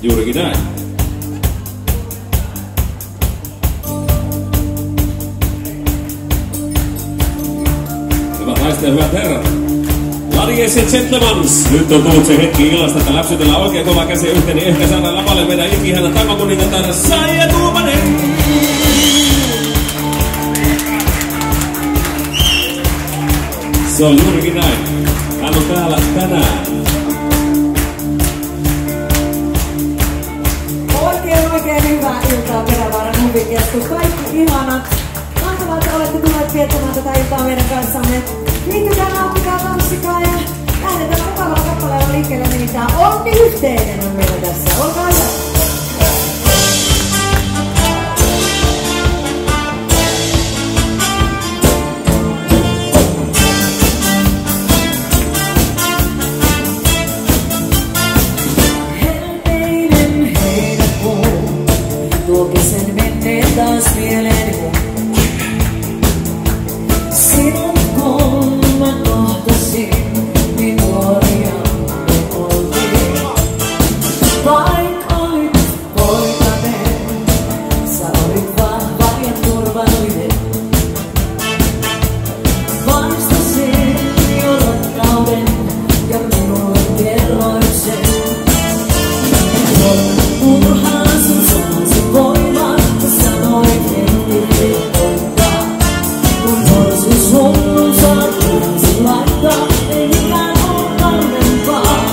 Juurikin näin. Hyvät naiset ja hyvät herrat. Ladies and gentlemen, nyt on tullut se hetki illasta, että läpsytellään oikein kova käsi yhteen, niin ehkä saadaan lavalle meidän ikihänä taivakuningatar Saija Tuupanen. Se on juurikin näin. Hän on täällä tänään. Oikein hyvää iltaa Perävaaran huvikeskus. Kaikki ihanat. Mahtavaa, että olette tulleet viettämään tätä iltaa meidän kanssamme. Liittykää, nauttikaa, tanssikaa ja lähdetään mukavalla kappaleella liikkeelle, nimittäin Onni yhteinen on meillä tässä. Olkaa hyvä. Sen menneen taas mieleeni silloin kun mä kohtasin, niin nuoria me oltiin. Vaik olit poikainen, sä olit vahva ja turvallinen. Vaistasin jo rakkauden ja minulle kerroin sen. Turhaan sun sanasi voimaa, sanoit heti voittaa. Kun morsis hullun saat kunsin laittaa, ei mikään oo kalvempaa.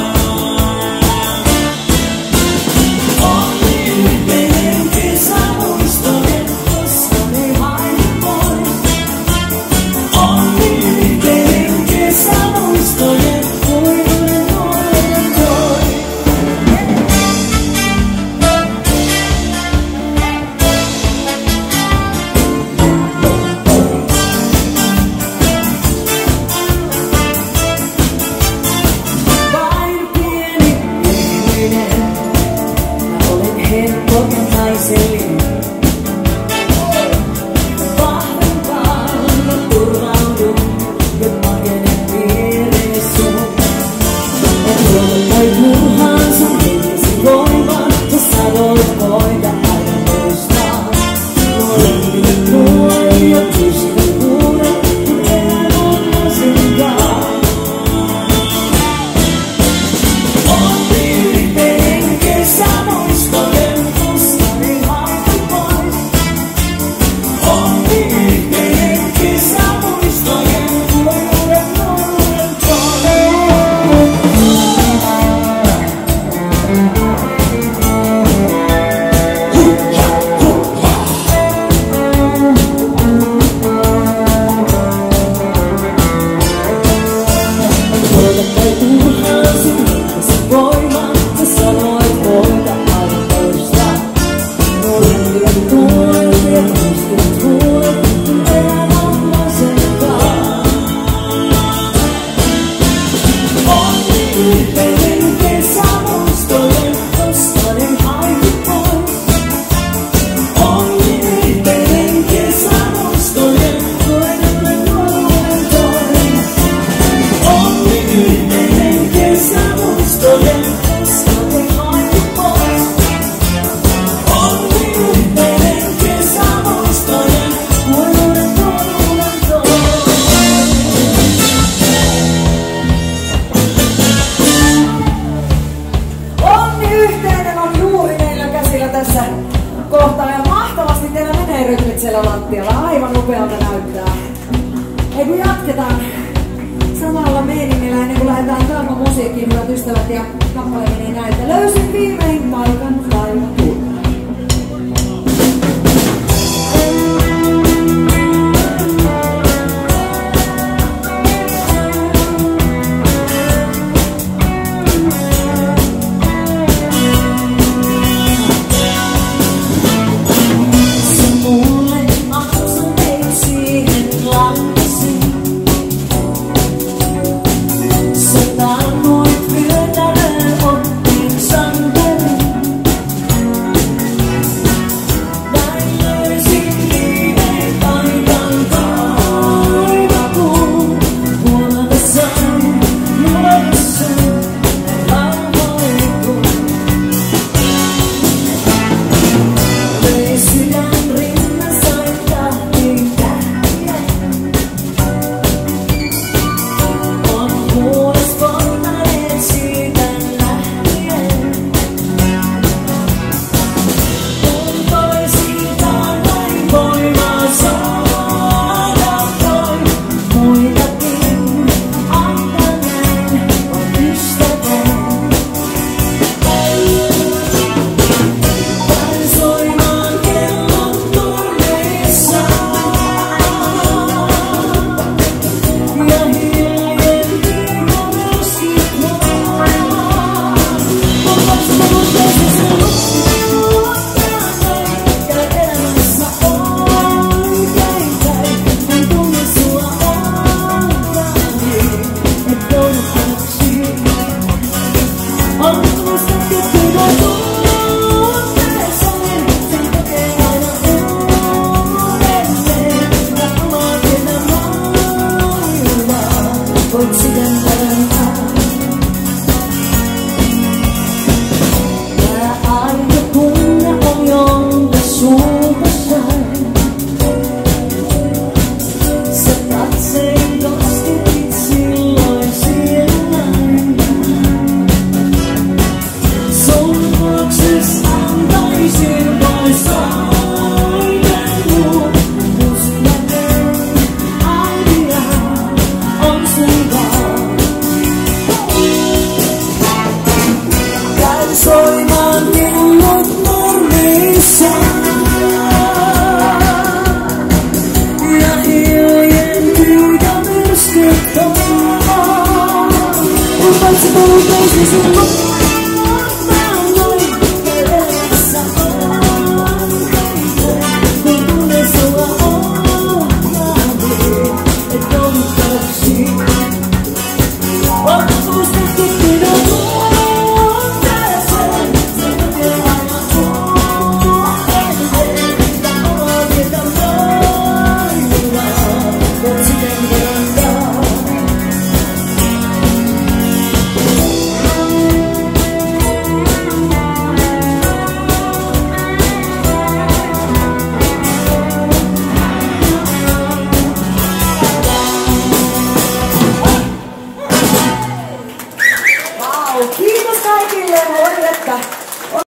Onni yhteinen kesämuistojen, koska ne hain pois. Onni yhteinen kesämuistojen, kuivuinen nuoren toi. Kohtaa ja mahtavasti teillä menee rytmit siellä lattialla. Aivan upealta näyttää. Ei kun jatketaan samalla meiningillä ennen kuin lähdetään Talman musiikkiin, hyvät ystävät, ja kappale menee näin, että löysin viimein paikan, kaivatun. Sä tarnoit myötäinen ottiin santerin. sun.